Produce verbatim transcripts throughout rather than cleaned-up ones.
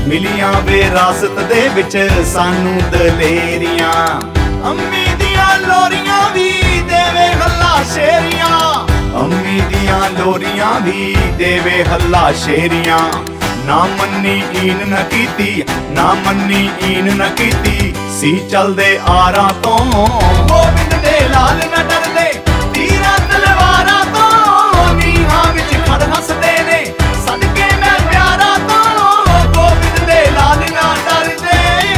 मिलियां विरासत दे विच सानू दलेरियां। अम्मी दियां लोरियां भी देवे हल्ला शेरियां, अम्मी दियां लोरियां भी देवे हल्ला शेरियां। ना मन्नी ईन न कीती, ना मन्नी ईन न कीती, सी चलदे आरां तो गोबिंद दे लाल न डरदे तीरां तलवारां तो। नीहां विच खड़ हसदे ने सदके मैं प्यारा तो, गोबिंद दे लाल न डरदे।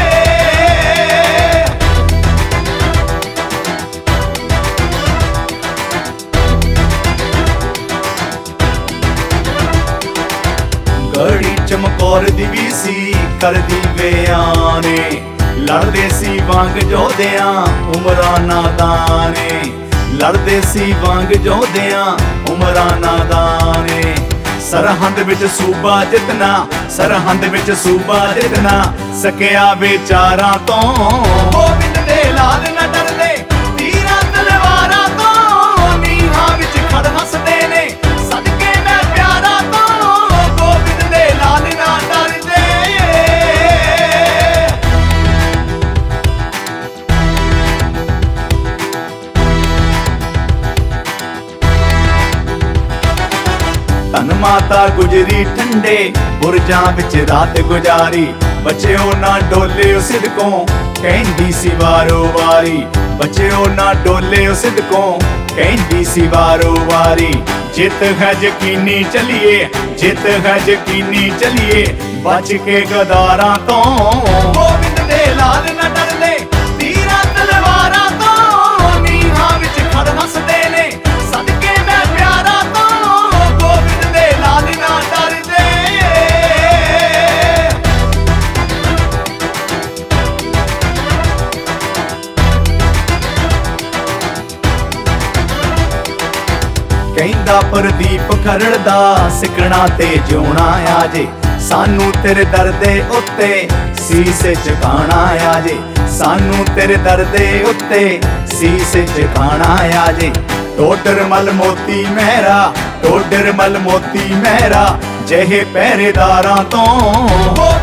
गड़ी चमकौर दी भी सी करदी बयाने, लड़दे सी वांग जोधियां उमरां नादाने, लड़दे सी वांग जोधियां उमरां नादाने। सरहंद विच सूबा जितना, सरहंद विच सूबा जितना, सकिया बेचारा तो गोबिंद दे लाल न डरदे तीरां तलवारां तो। नीहां विच खड़ हसदे ने सदके मैं प्यारा तो, गोबिंद दे लाल न डरदे। धन माता गुजरी ठंडे बुरजां विच रात गुजारी, बच्चेओ ना डोलिओ सिदकों कहंदी सी वारो वारी, बच्चेओ ना डोलिओ सिदकों कहंदी सी वारो वारी। जित है यकीनी चलिए, जित है यकीनी चलिए, बच के गदारां तो गोबिंद दे लाल न डरदे तीरां तलवारां तो। नीहां विच खड़ हसदे ने सदके मैं प्यारा तो, गोबिंद दे लाल न डरदे। कहंदा प्रदीप खरड़ दा सिकणा ते जिउणा आजे, सानू तेरे दर दे उत्ते सीस झुकाना आजे, सानू तेरे दर दे उत्ते सीस झुकाना आजे। टोडर मल मोती मेहरा, टोडर मल मोती मेहरा, जेहे पहरेदारां तो